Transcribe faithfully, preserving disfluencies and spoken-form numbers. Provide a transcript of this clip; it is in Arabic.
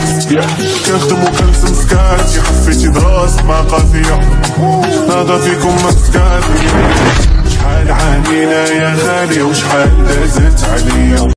كنخدم وكنلزم سكاتي، حفيتي دراس مع قافية هذا فيكم مسكاتي. شحال عانينا يا خالي وشحال دازت عليا.